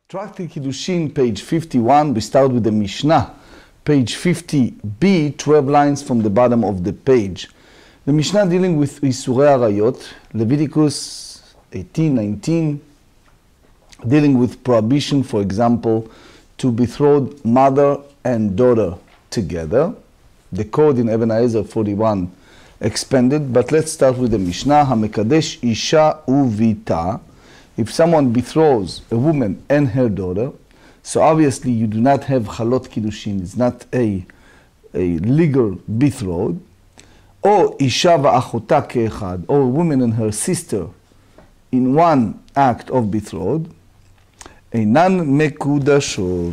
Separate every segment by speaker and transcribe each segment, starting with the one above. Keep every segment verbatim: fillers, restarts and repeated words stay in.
Speaker 1: Tractate Kiddushin, page fifty-one, we start with the Mishnah. Page fifty b, twelve lines from the bottom of the page. The Mishnah dealing with Isurei Arayot, Leviticus eighteen, nineteen, dealing with prohibition, for example, to betroth mother and daughter together. The code in Even HaEzer forty-one expanded, but let's start with the Mishnah. HaMekadesh Isha Uvita. If someone betroths a woman and her daughter, so obviously you do not have Chalot Kiddushin, it's not a, a legal betroth. Or Isha va'achota ke'echad, or a woman and her sister in one act of betroth, Einan mekudashot.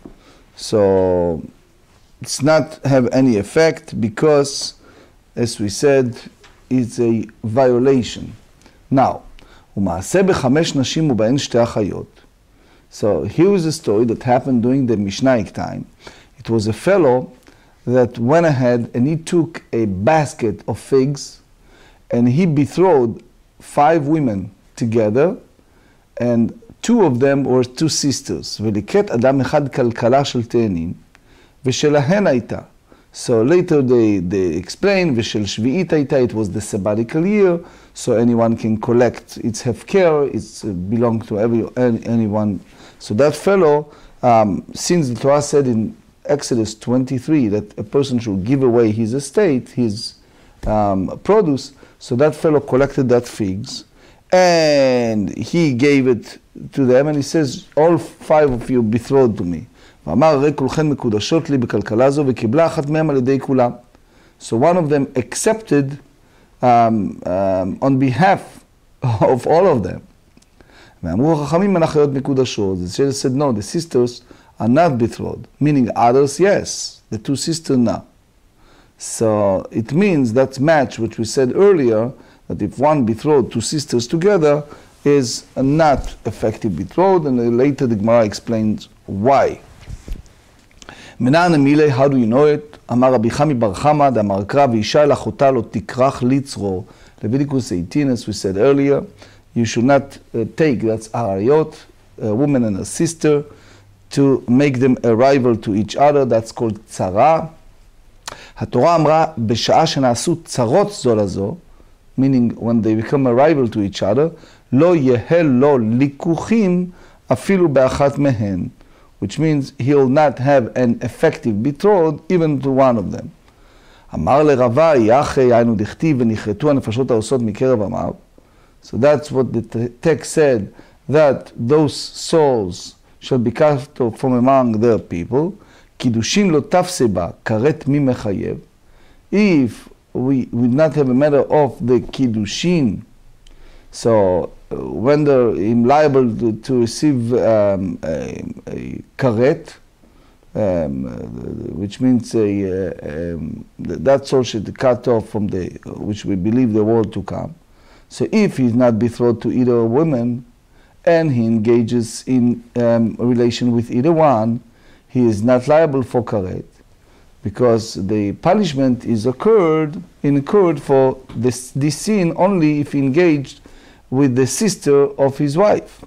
Speaker 1: So it's not have any effect because, as we said, it's a violation. Now, ומעשה בחמש נשים ובהן שתי אחיות. So here is a story that happened during the Mishnaic time. It was a fellow that went ahead and he took a basket of figs and he betrothed five women together, and two of them were two sisters. וליקט אדם אחד כלכלה של תאנים ושלהן הייתה. So later they, they explained, ושל שביעית הייתה, it was the sabbatical year, so anyone can collect its hefker, it uh, belonged to every, any, anyone. So that fellow, um, since the Torah said in Exodus twenty-three that a person should give away his estate, his um, produce, so that fellow collected that figs, and he gave it to them, and he says, all five of you betrothed to me. ואמר הרי כולכן מקודשות לי בכלכלה זו וקיבלה אחת מהם על ידי כולם. So one of them accepted um, um, on behalf of all of them. ואמרו החכמים הן אחיות מקודשות. The sages said no, the sisters are not betrothed, meaning others yes, the two sisters no. So it means that match which we said earlier, that if one betrothed two sisters together is a not effective betrothed, and later the Gemara explains why. מנען המילי, how do you know it? אמר רבי חמי בר חמא דאמר קרא ואישה אל אחותה לא תכרך לצרור. Leviticus eighteen, as we said earlier, you should not uh, take, that's arayot, a woman and a sister, to make them a rival to each other, that's called צרה. התורה אמרה בשעה שנעשו צרות זו לזו, meaning when they become a rival to each other, לא יהא לו ליכוחים אפילו באחת מהן. Which means he'll not have an effective betroth even to one of them. אמר לרבה, יחי, היינו דכתיב, ונכרתו הנפשות העושות מקרב עמיו. So that's what the text said, that those souls shall be cast off from among their people. קידושין לא תפסה בה, כרת מי מחייב. If we would not have a matter of the kiddushin, so when they're liable to, to receive um, a, a karet, um, which means a, um, that soul should cut off from the, which we believe the world to come. So if he's not betrothed to either a woman, and he engages in um, a relation with either one, he is not liable for karet, because the punishment is occurred, incurred for this, this sin only if he engaged with the sister of his wife.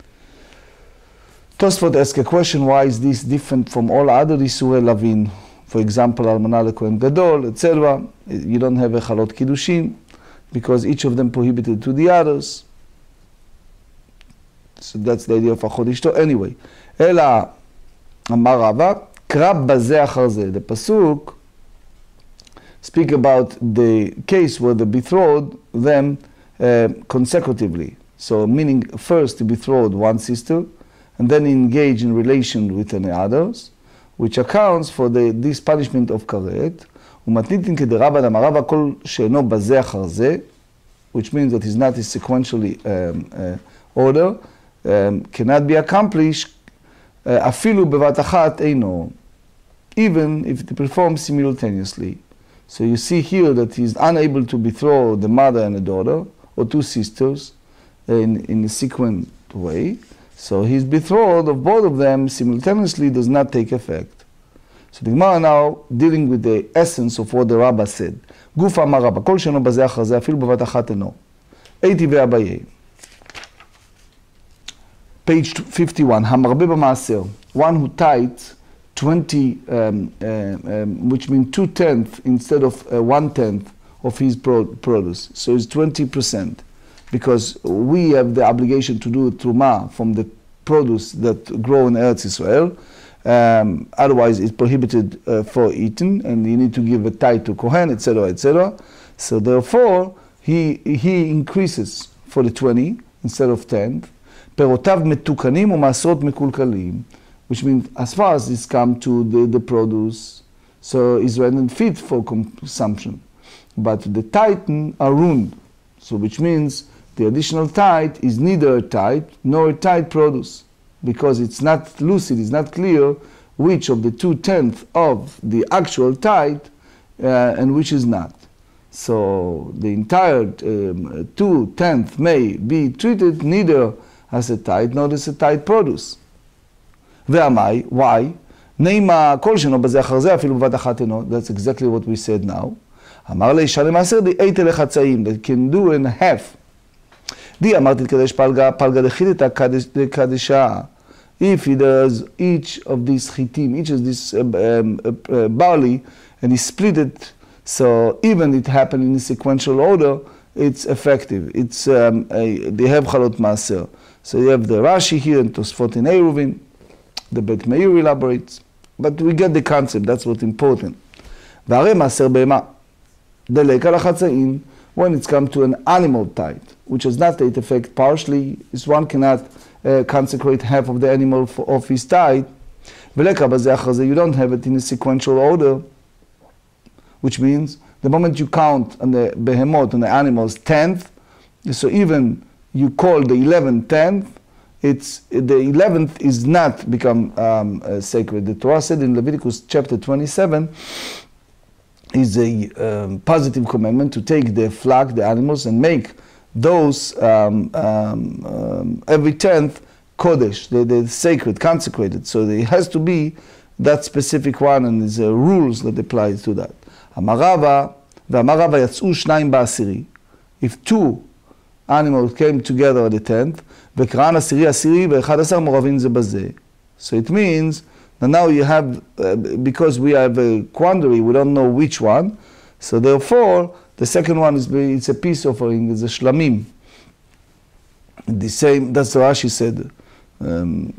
Speaker 1: Tosfot asks a question, why is this different from all other Isurei Lavin? For example, Almana leKohen Gadol, et cetera. You don't have a Chalot Kiddushin, because each of them prohibited to the others. So that's the idea of Achot Ishto. Anyway, Ela Amar Rava, קרא בזה אחר זה. The pasuk speak about the case where the betrothed them Uh, consecutively. So meaning first to betroth one sister and then engage in relation with the others, which accounts for the, this punishment of karet. ומתניתין כדרבא דאמר רבא כל שאינו בזה אחר זה, which means that is not a sequentially um, uh, order, um, cannot be accomplished uh, אפילו בבת אחת אינו, even if it performs simultaneously. So you see here that he is unable to betroth the mother and the daughter, or two sisters, in, in a sequent way. So his betroth of both of them simultaneously does not take effect. So the Gemara now dealing with the essence of what the Rabbah said. גוף אמר רבא, כל שאינו בזה אחר זה, אפילו בבת אחת אינו. הייתי ואביי. page fifty-one, המרבה במעשר, one who tithes twenty, um, uh, um, which means two tenths instead of uh, one tenth of his pro produce. So it's twenty percent, because we have the obligation to do truma from the produce that grow in Eretz Israel. Um, otherwise, it's prohibited uh, for eating, and you need to give a tithe to Kohen, et cetera, et cetera. So therefore, he he increases for the twenty instead of ten. פירותיו מתוקנים ומעשרות מקולקלים, which means as far as it's come to the, the produce, so it's ready and fit for consumption. But the tithe are ruined, so which means the additional tithe is neither a tithe nor a tithe produce, because it's not lucid, it's not clear which of the two tenths of the actual tithe uh, and which is not. So the entire um, two tenths may be treated neither as a tithe nor as a tithe produce. ועמי, why? נעימה כל שנו בזה אחר זה אפילו בבת אחת אינו. That's exactly what we said now. אמר לאישה למעשר די אית אלה חצאים, that can do in half. די אמרתי לקדש פלגה, פלגה דחיתתה קדשה. If he does each of these chitim, each of this uh, um, uh, barley, and he split it, so even it happened in a sequential order, it's effective. It's um, a, they have chalot maaser. So you have the Rashi here and Tosfot in Eruvin. The Bet Meir elaborates, but we get the concept. That's what's important. והרי מעשר בהמה, דלק על החצאים, when it's come to an animal tithe, which has not take effect partially, is one cannot uh, consecrate half of the animal for, of his tithe. ולקה בזה אחר זה, you don't have it in a sequential order, which means the moment you count on the behemoth, on the animals, tenth, so even you call the eleventh tenth, it's the eleventh is not become um, uh, sacred. The Torah said in Leviticus chapter twenty-seven is a um, positive commandment to take the flock, the animals, and make those um, um, um, every tenth kodesh, the, the sacred, consecrated. So it has to be that specific one, and there's uh, rules that apply to that. אמר רבא, ואמר רבא יצאו שניים בעשירי. If two animals came together at the tenth, וקראן עשירי עשירי ואחד עשר מעורבים זה בזה. So it means that now you have, uh, because we have a quandary, we don't know which one, so therefore the second one is it's a peace offering, it's a shlamim. The same, that's what Rashi said. Um,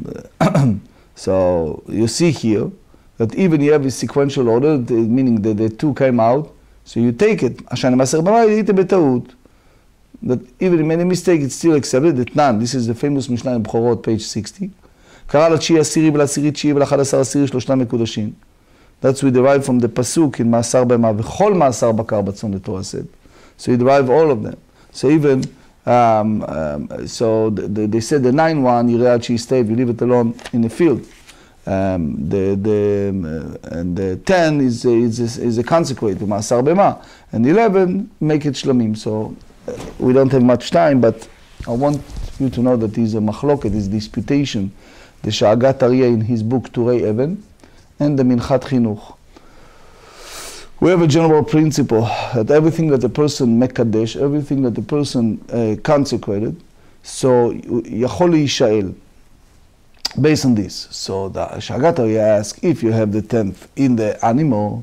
Speaker 1: so you see here that even you have a sequential order, meaning that the two came out, so you take it, עשן למעשר בהמה, ראית בטעות. That even in any mistake it's still accepted, that none. This is the famous Mishnah in Bchorot, page sixty. קרא לתשיעי עשירי ולעשירי תשיעי ולאחד עשר עשירי שלושתם מקודשים. That's we derive from the pasuk in מעשר בהמה, וכל מעשר בקר בצאן, the Torah said. So you derive all of them. So even, um, um, so the, the, they said the nine one, יראה עד שיסתיו, you leave it alone in the field. Um, the, the, uh, and the ten is, is, is, is a consecrated, מעשר בהמה. And eleven, make it shlamim. So we don't have much time, but I want you to know that there is a machloket, this disputation, the Sha'agat Aryeh in his book Turei Even, and the Minchat Chinuch. We have a general principle that everything that a person mekadesh, everything that a person uh, consecrated, so Yachol Yishael, based on this. So the Sha'agat Aryeh asks, if you have the tenth in the animal,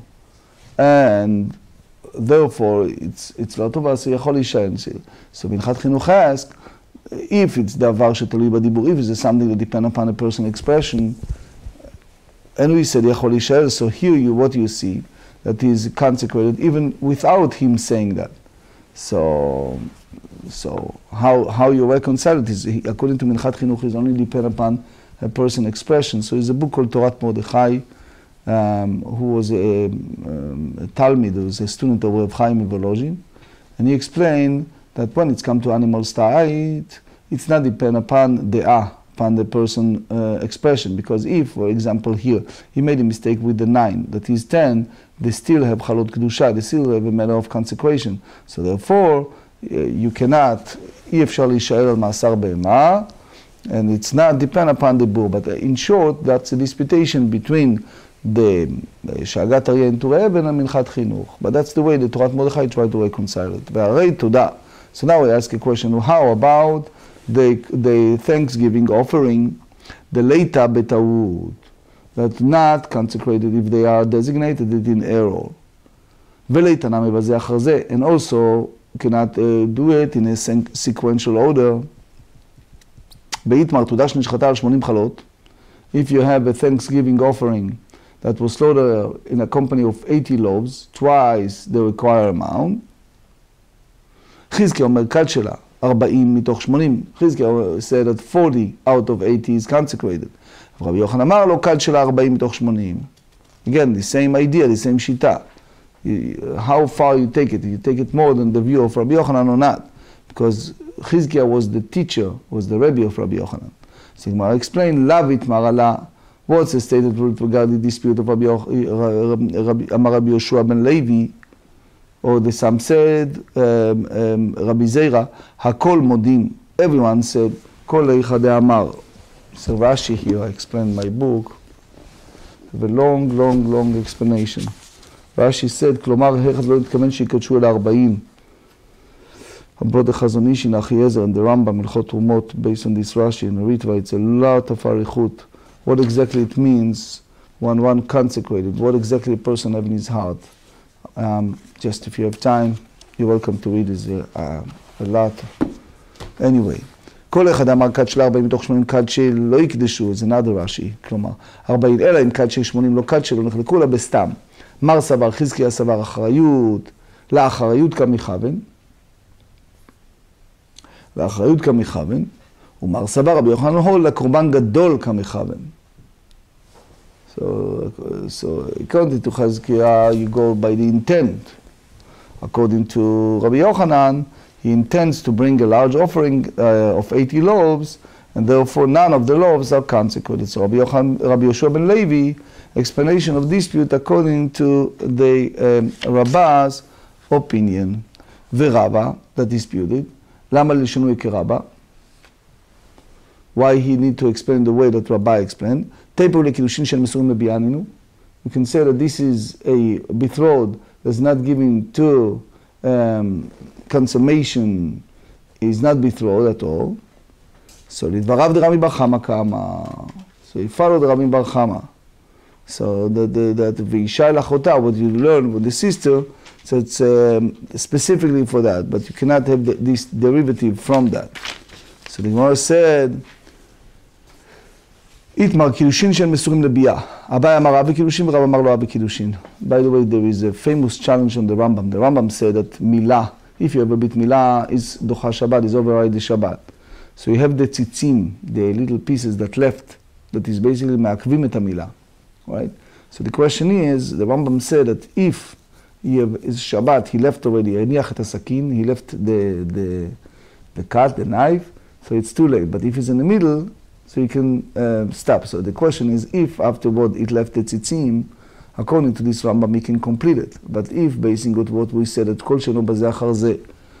Speaker 1: and therefore it's it's לא טובה, so יכול להישאר. So Minchat Chinuch asks, if it's דבר שתלוי בדיבור, if it's something that depends upon a personal expression, and we said יכול להישאר, so here you what you see, that he is consecrated even without him saying that. So so how how you reconcile it is, according to Minchat Chinuch, is only depend upon a personal expression. So there's a book called Torat Mordechai, Um, who was a, um, a Talmud, who was a student of Rav Chaim Volozhin, and he explained that when it's come to animals tithe, it's not depend upon the ah, upon the person uh, expression, because if, for example, here he made a mistake with the nine, that is ten, they still have chalot kedusha, they still have a matter of consecration. So therefore, uh, you cannot, אי אפשר להישאר על מעשר בהמה, and it's not depend upon the bur. But uh, in short, that's a disputation between the Sha'agat Aryeh and Turei Even and Minchat Chinuch. But that's the way the Torat Mordechai tried to reconcile it. והרי תודה. So now we ask a question, how about the, the Thanksgiving offering, the leita betawut, that not consecrated if they are designated it in error. Veleitana mevazeh achar zeh, and also cannot uh, do it in a sequential order. Beitmar tudash nishchata al shmonim chalot. If you have a Thanksgiving offering that was slaughtered in a company of eighty loaves, twice the required amount, Chizkiah omer kad shela forty mitoch שמונים. Chizkiah said that forty out of eighty is consecrated. Rabbi Yochanan amar lo kad shela forty mitoch שמונים. Again, the same idea, the same shita. How far you take it? You take it more than the view of Rabbi Yochanan or not? Because Chizkiah was the teacher, was the Rebbe of Rabbi Yochanan. So Gemara explained, Lavit Marala. What's the stated rule regarding the dispute of Rabbi, Rabbi, Amar Rabbi Yoshua ben Levi, or the some said, um, um, Rabbi Zeira, Hakol Modim. Everyone said, Kol Leicha de Amar. So Rashi here, I explained my book. I have a long, long, long explanation. Rashi said, Klomar Hechad lo nitkaven shikadeshu el arbaim. Brought the Chazon Ish in Achiezer and the Rambam Hilchot Trumot based on this Rashi and Ritva. It's a lot of arichut. What exactly it means when one consecrated, what exactly a person have in his heart. Um, just if you have time, you're welcome to read this, uh, a lot. Anyway, כל אחד אמר כד של ארבעים מתוך שמונים כד שלא יקדשו, זה another רש"י, כלומר, ארבעים אלא אם כד של שמונים לא כד שלא נחלקו לה בסתם. מר סבר, חזקיה סבר אחריות, לאחריות כמכוון, לאחריות כמכוון, ומר סבר רבי יוחנן הול לקורבן גדול כמכוון. So, so according to Chizkiah, you go by the intent. According to Rabbi Yochanan, he intends to bring a large offering uh, of eighty loaves, and therefore none of the loaves are consecrated. So Rabbi, Yochan, Rabbi Yoshua ben Levi, explanation of dispute according to the um, Rabbah's opinion. V'Rabba, that disputed, lama l'shinui k'Rabba? Why he need to explain the way that Rabbi explained? We can say that this is a betrothed that's not given to um, consummation, is not betrothed at all. So לדבריו דרבי בר חמא כמה. So he followed Rabbi Bar Chama. So that that ואישה אל אחותה, what you learn with the sister, so it's um, specifically for that, but you cannot have the, this derivative from that. So the Gemara said, Itmar kilushin shel mesurim lebiah. Abai amar av kilushin, Rav amar lo av kilushin. By the way, there is a famous challenge on the Rambam. The Rambam said that milah, if you have a bit milah, is docha Shabbat, is override the Shabbat. So you have the tzitzim, the little pieces that left, that is basically me'akvim et milah, right? So the question is, the Rambam said that if he have his Shabbat, he left already, eniach et hasakin, he left the the the cut, the knife, so it's too late. But if it's in the middle, so you can uh, stop. So the question is, if afterward it left the tzitzim, according to this Rambam, he can complete it. But if, basing on what we said, that kol sheno bazeh achar zeh,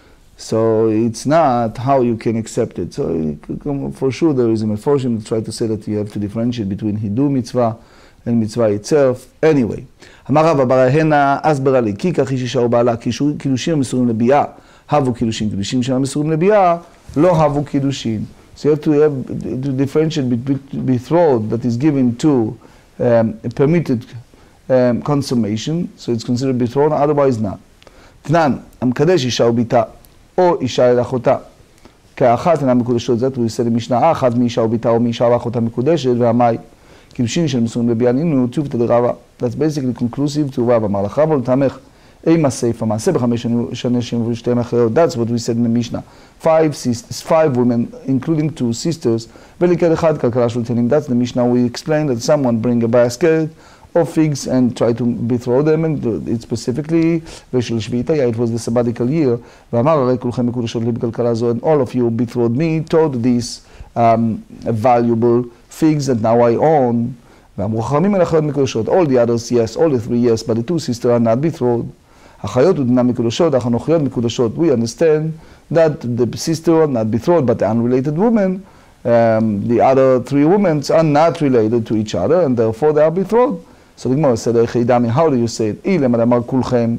Speaker 1: so it's not how you can accept it. So for sure there is a meforshim that try to say that you have to differentiate between hidu mitzvah and mitzvah itself. Anyway, אמר רבא בר הנה אסברה לי, כי כך איש אישה ובעלה, קידושים המסורים לביאה, הבו קידושים, קידושים שאינם מסורים לביאה, לא הבו קידושים. So you have to have to differentiate between betrothed that is given to um, a permitted um, consummation, so it's considered betrothed, otherwise not. תנן, המקדש אישה וביתה, או אישה אל אחותה, כאחת אינם מקודשות, זאת הוא עושה למשנה, אחת מאישה וביתה או מאישה ואחותה מקודשת, והמאי, קידושין של מסורים לביאה נינו, תיובתא דרבא. That's basically conclusive to רבא. אמר לך, אבל תמך, אימה סייפה, מעשה בחמש שני שנים ושתיהם אחרות. That's what we said in the Mishnah. Five sisters, five women, including two sisters, ולכד אחד כלכלה של תנים. That's the Mishnah. We explained that someone bring a basket of figs and try to betroth them, and it specifically, ושל שביעית היה, it was the sabbatical year, ואמר הרי כולכם מקודשות לי בכלכלה זו, and all of you betrothed me, toward these um, valuable figs that now I own. ואמרו חכמים אל אחיות מקודשות. All the others, yes, all the three, yes, but the two sisters are not betrothed. אחיות ודינם מקודשות, החנוכיות מקודשות. We understand that the sister are not betrothed, but the unrelated women, um, the other three women are not related to each other, and therefore they are betrothed. So the Gemara said, how do you say it?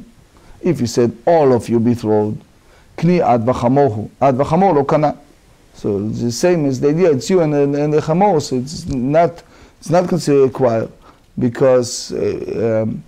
Speaker 1: If you said all of you betrothed, kni ad v'chamohu, ad v'chamor lo kana. So it's the same as the idea, it's you and, and, and the chamor, so it's not, it's not considered required, because, uh, um,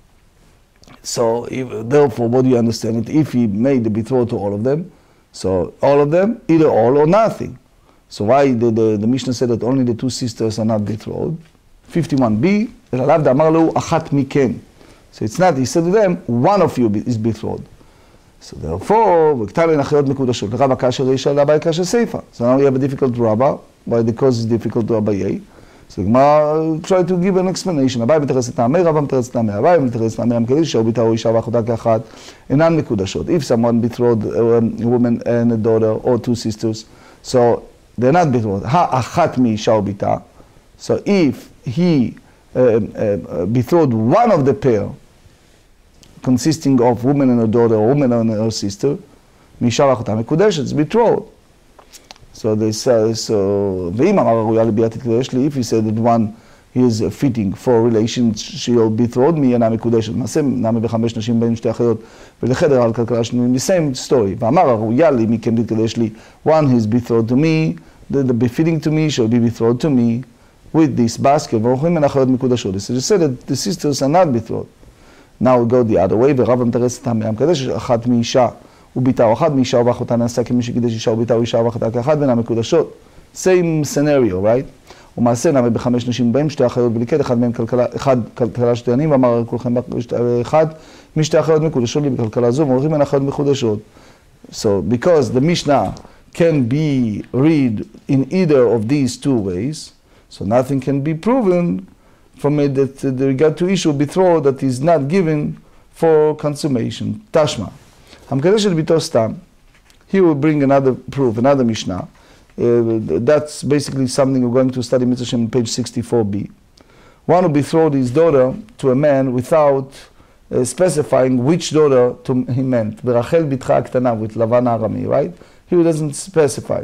Speaker 1: so if, therefore, what do you understand? It if he made the betroth to all of them, so all of them, either all or nothing. So why the, the, the Mishnah said that only the two sisters are not betrothed? fifty-one b, אלא לאו דאמר לו אחת מכן. So it's not, he said to them, one of you is betrothed. So therefore, וכתב בין אחיות מקודשות, לרבא כאשר אישה לאביי כאשר סייפה. So now we have a difficult rabba, why the cause is difficult to Abaye. So the Gemara try to give an explanation. אביי מתרץ את העמי, רבא מתרץ את העמי, אביי מתרץ את העמי המקדיש, שהוא ביתה או אישה ואחותה כאחת, אינן מקודשות. If someone betrothed a woman and a daughter or two sisters, so they're not betrothed. האחת מאישה או ביתה. So if he uh, uh, betrothed one of the pair, consisting of woman and her daughter, or woman and her sister, מאישה ואחותה מקודשת, it's betrothed. So they say, so, ואם אמר הראויה לביאת תתקדש לי, if he said that one is fitting for relationship betrothed, מי אינה מקודשת. מעשה נעמה בחמש נשים בין שתי אחיות, ולחדר על כלכלה שני, the same story. ואמר הראויה לי, מי כן תתקדש לי, one is betrothed to me, the, the befitting to me shall be betrothed to me, with this basket, ואוכלים מן אחיות מקודשות. So they said that the sisters are not betrothed. Now we go the other way, ורבא מתרץ את העמי המקדש, אחת מאישה וביתה, או אחת מאישה ואחותה נעשה כמי שקידש אישה וביתה, או אישה ואחותה כאחת ואינן מקודשות. Same scenario, right? ומעשה נעמה בחמש נשים בהם שתי אחיות בליקט, אחד מהם כלכלה, אחד כלכלה שתי עניים, ואמר כולכם אחד משתי אחיות מקודשות לי בכלכלה זו, ואוכלים מן אחיות מקודשות. So because the Mishnah can be read in either of these two ways, so nothing can be proven from it that the regard to issue betroth that is not given for consummation. Tashma. המקדשת ביתו סתם. Here we bring another proof, another Mishnah. Uh, that's basically something we're going to study Mitzvah Shem on page sixty-four b. One who betrothed his daughter to a man without uh, specifying which daughter to, he meant. ברחל בתך הקטנה, with לבן הארמי, right? Here he doesn't specify.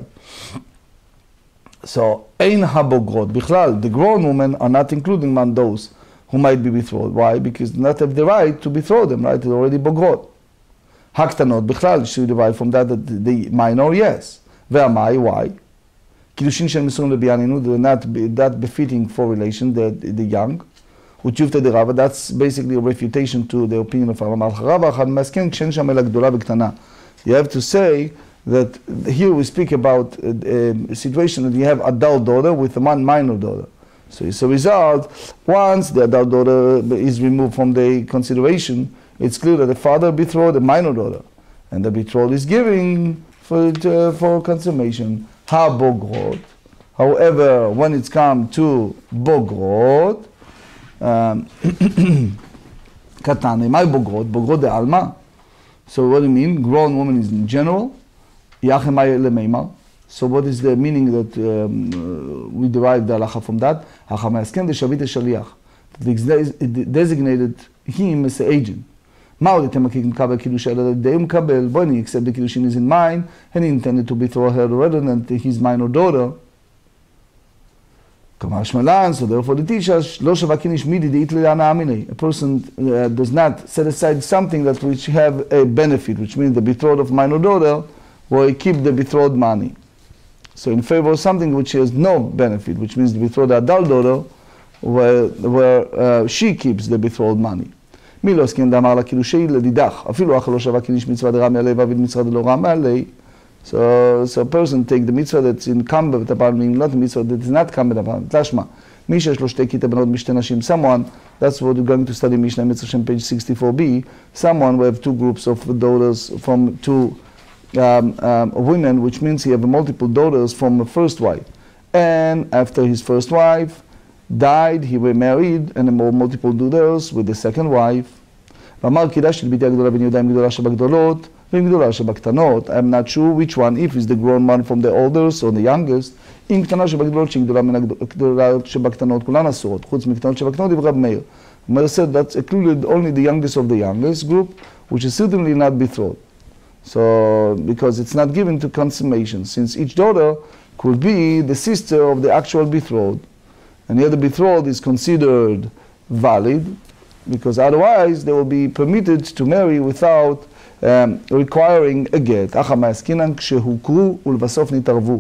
Speaker 1: So, ein habogrot, bichlal, the grown women are not including among those who might be betrothed. Why? Because they not have the right to betroth them, right? They're already bogrot. Haktanot, bichlal, should derive from that, that the minor, yes. Ve'amai, why? Kiddushin shel misurim lebiyaninu, they're not, not befitting for relation, the the young. Uchuvta de Rava, that's basically a refutation to the opinion of Rava. Rava, chad masken, kshen sham el gdola b'ktana. You have to say that here we speak about a, a situation that you have adult daughter with one minor daughter. So as a result, once the adult daughter is removed from the consideration, it's clear that the father betrothed a minor daughter, and the betrothal is giving for it, uh, for consummation. Ha bogrot. However, when it's come to bogrot, katane, my bogrot, bogrot de alma. So what do you mean? Grown woman is in general. So what is the meaning that um, uh, we derive the halacha from that? They designated him as the agent. They accept the kiddushin is in mind, and he intended to betroth her rather than his minor daughter. So therefore the teachers, a person uh, does not set aside something that which have a benefit, which means the betrothed of minor daughter, where he keep the betrothed money. So in favor of something which has no benefit, which means the betrothed adult daughter, where, where uh, she keeps the betrothed money. מי לא הסכים דאמר לה קידושי לדידך, אפילו אך לא שווה קידיש מצווה דרע מעלי ואביד מצווה דלא רע מעלי. So, so a person take the mitzvah that's incumbent upon him, not the mitzvah that is not incumbent upon him. תשמע, מי שיש לו שתי כיתה בנות משתי נשים, someone, that's what we're going to study Mishnah Mitzvah Shem page sixty-four b, someone will have two groups of daughters from two um, um, women, which means he have multiple daughters from a first wife. And after his first wife died, he remarried and more multiple daughters with the second wife. ואמר קידשתי את ביתי הגדולה בן יהודה עם גדולה שבגדולות ועם גדולה שבקטנות. I'm not sure which one, if it's the grown one from the oldest or the youngest. עם קטנה שבגדולות שהיא גדולה מן הגדולה שבקטנות, כולן אסורות, חוץ מקטנות שבקטנות דברי רב מאיר. Meir said that's included only the youngest of the youngest group, which is certainly not betrothed. So, because it's not given to consummation, since each daughter could be the sister of the actual betrothed. And here the betrothed is considered valid, because otherwise they will be permitted to marry without um, requiring a get.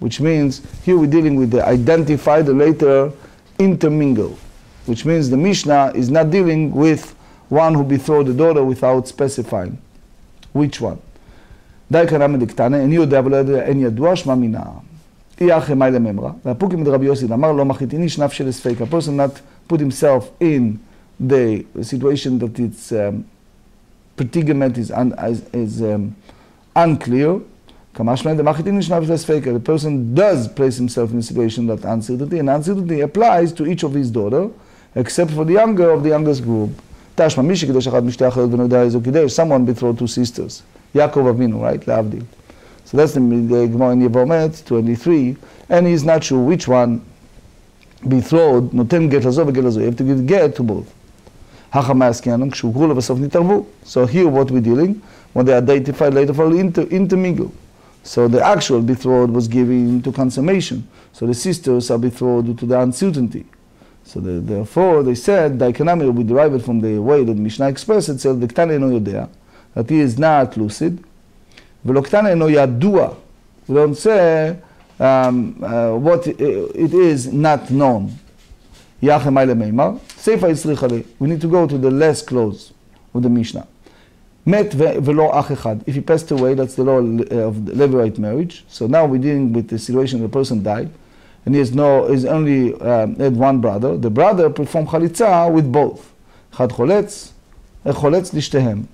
Speaker 1: which means here we're dealing with the identify, the later intermingle, which means the Mishnah is not dealing with one who betrothed the daughter without specifying which one. די קנה מדקתנה, איני יודע ולא יודע, אין ידוע, שמע מינה. אי אחי מי לממרה, והפוקים מדרבי יוסי, אמר לא מחיתיני שנף של ספק. A person not put himself in the situation that its um, predicament is, un, is, is um, unclear. כמה שמע דמחיתיני שנף של ספק. The person does place himself in a situation that uncertainty, and uncertainty applies to each of his daughter, except for the younger of the youngest group. תשמע מי שקידש אחת משתי אחיות ולא יודע איזו קידש, someone betrothed two sisters. Yaakov Avinu, right? Lavdil. So that's the, the Gemara in Yevomet twenty-three, and he's not sure which one betrothed, noten get lazo v'get lazo. You have to give get to both. Hachama askianu, k'shukru levasov nitarvu. So here what we're dealing, when they identified later for inter, intermingle. So the actual betrothed was given to consummation. So the sisters are betrothed to the uncertainty. So the, therefore they said, Daikanami, we derive it from the way that Mishnah expressed itself, the Ktana eno yodea, that he is not lucid. V'lo ktana eno yadua. We don't say um, uh, what it is not known. Yachem ayle meimar. Seifa yisrichale. We need to go to the last clause of the Mishnah. Met v'lo ach echad. If he passed away, that's the law of the Levirate marriage. So now we're dealing with the situation the person died, and he has no, is only um, had one brother. The brother performed chalitza with both. Chad choletz, choletz lishtehem.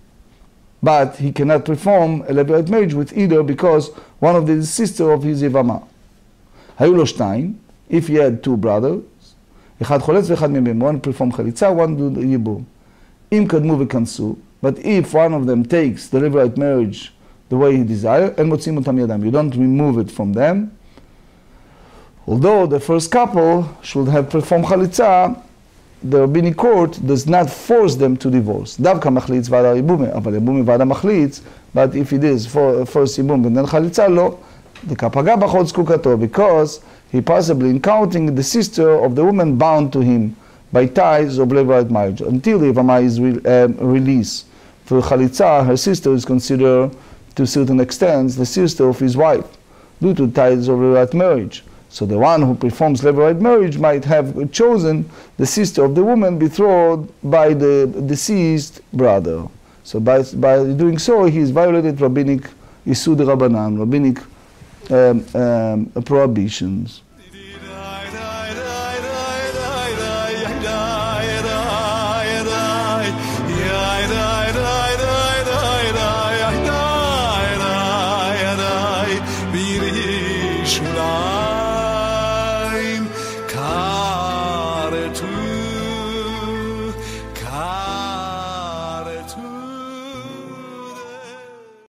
Speaker 1: But he cannot perform a levirate marriage with either because one of them is sister of his Yevama. Hayu lo shtayim, if he had two brothers, echad choletz v'echad mimim, one perform chalitza, one do the yibum. Im kadmu v'kansu, but if one of them takes the levirate marriage the way he desires, en motzim otam yadam, you don't remove it from them. Although the first couple should have performed chalitza, the rabbinic court does not force them to divorce. Davka machlitz v'ada yibume, אבל yibume v'ada machlitz, but if it is for first yibum and then chalitza, lo, the kapaga b'chod zkukato, because he possibly encountering the sister of the woman bound to him by ties of levirate marriage. Until the Yevama is re, um, released for chalitza, her sister is considered to a certain extent the sister of his wife, due to ties of levirate marriage. So the one who performs levirate marriage might have chosen the sister of the woman betrothed by the deceased brother. So by, by doing so, he has violated rabbinic Yisud Rabbanan, rabbinic um, um, prohibitions.